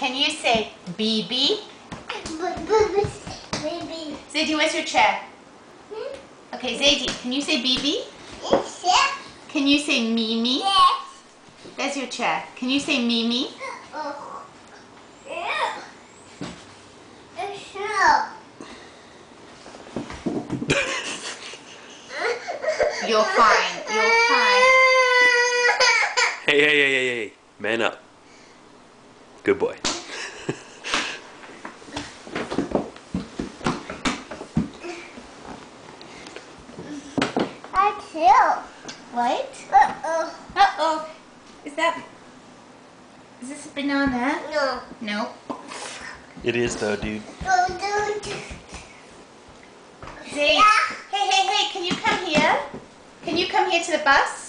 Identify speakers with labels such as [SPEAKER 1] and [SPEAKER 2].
[SPEAKER 1] can you say BB?
[SPEAKER 2] Baby.
[SPEAKER 1] Zadie, where's your chair? Okay, Zadie, can you say BB?
[SPEAKER 2] Yes.
[SPEAKER 1] Can you say Mimi?
[SPEAKER 2] Yes.
[SPEAKER 1] There's your chair. Can you say Mimi?
[SPEAKER 2] Oh. Yeah. Sure.
[SPEAKER 1] You're fine. You're fine.
[SPEAKER 3] Hey. Man up. Good boy.
[SPEAKER 2] I too.
[SPEAKER 1] What?
[SPEAKER 2] Uh-oh.
[SPEAKER 1] Uh-oh. Is this a banana?
[SPEAKER 2] No.
[SPEAKER 1] No.
[SPEAKER 3] It is though, dude.
[SPEAKER 2] Oh, dude.
[SPEAKER 1] Zade. Hey, can you come here? Can you come here to the bus?